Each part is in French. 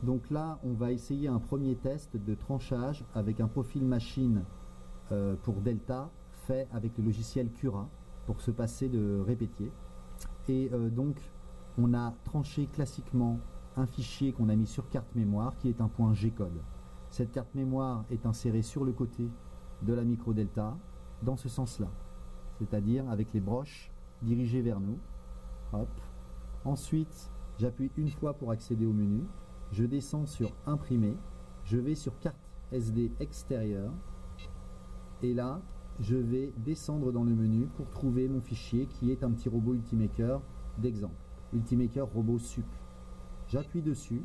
Donc là, on va essayer un premier test de tranchage avec un profil machine pour Delta fait avec le logiciel Cura pour se passer de répétier. Et donc, on a tranché classiquement un fichier qu'on a mis sur carte mémoire qui est un point G-code. Cette carte mémoire est insérée sur le côté de la micro Delta dans ce sens-là, c'est-à-dire avec les broches dirigées vers nous. Hop. Ensuite, j'appuie une fois pour accéder au menu. Je descends sur Imprimer. Je vais sur Carte SD extérieure. Et là, je vais descendre dans le menu pour trouver mon fichier qui est un petit robot Ultimaker d'exemple. Ultimaker robot sup. J'appuie dessus.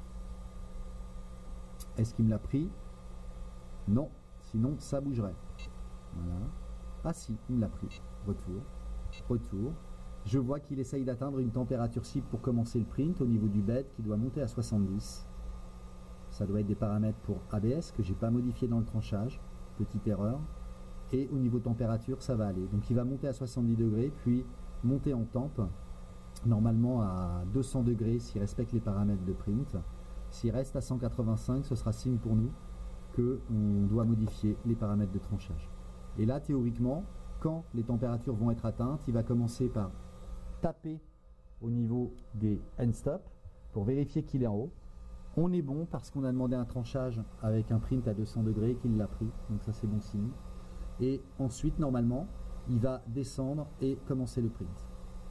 Est-ce qu'il me l'a pris? Non, sinon ça bougerait. Voilà. Ah si, il me l'a pris. Retour. Retour. Je vois qu'il essaye d'atteindre une température cible pour commencer le print au niveau du bed qui doit monter à 70. Ça doit être des paramètres pour ABS que j'ai pas modifié dans le tranchage. Petite erreur. Et au niveau température, ça va aller. Donc il va monter à 70 degrés, puis monter en temp, normalement à 200 degrés s'il respecte les paramètres de print. S'il reste à 185, ce sera signe pour nous qu'on doit modifier les paramètres de tranchage. Et là, théoriquement, quand les températures vont être atteintes, il va commencer par taper au niveau des end stop pour vérifier qu'il est en haut. On est bon parce qu'on a demandé un tranchage avec un print à 200 degrés qu'il l'a pris, donc ça c'est bon signe. Et ensuite, normalement, il va descendre et commencer le print.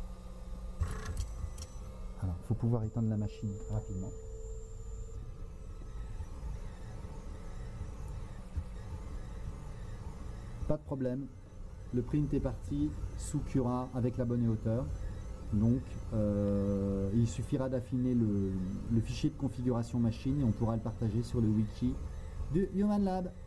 Alors, il faut pouvoir éteindre la machine rapidement. Pas de problème, le print est parti sous Cura avec la bonne hauteur. Donc, il suffira d'affiner le fichier de configuration machine et on pourra le partager sur le wiki du Human Lab.